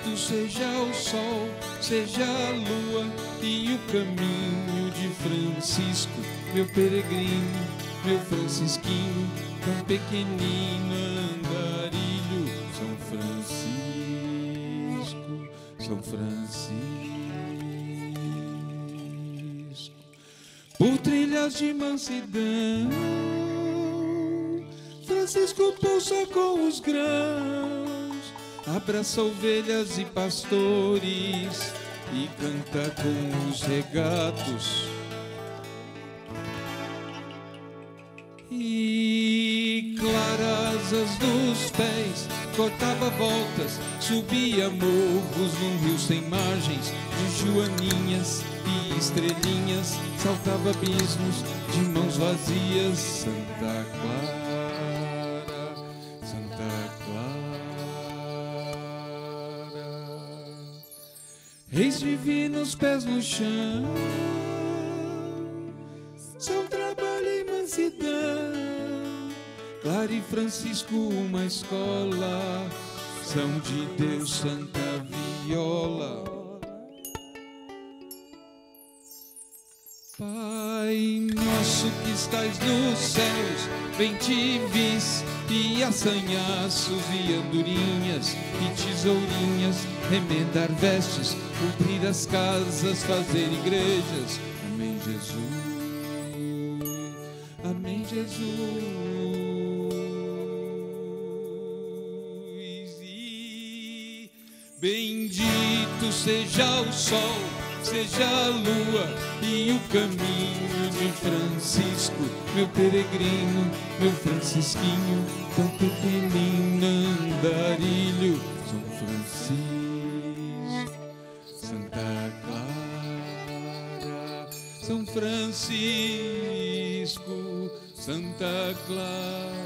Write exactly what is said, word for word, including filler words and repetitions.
Bendito seja o sol, seja a lua e o caminho de Francisco, meu peregrino, meu francisquinho, tão pequenino andarilho. São Francisco, São Francisco. Por trilhas de mansidão, Francisco pousa com os grãos, abraça ovelhas e pastores e canta com os regatos. E clarasas dos pés, cortava voltas, subia morros num rio sem margens, de joaninhas e estrelinhas, saltava abismos de mãos vazias. Santa Clara, Santa Clara, reis divinos, pés no chão, são trabalho e mansidão. Clara e Francisco, uma escola, são de Deus Santa Viola. Pai nosso que estais nos céus, bem te vis, e assanhaços e andorinhas e tesourinhas, remendar vestes, cumprir as casas, fazer igrejas. Amém, Jesus. Amém, Jesus. E bendito seja o sol, seja a lua e o caminho de Francisco, meu peregrino, meu francisquinho, tão pequenino andarilho. São Francisco, Santa Clara, São Francisco, Santa Clara.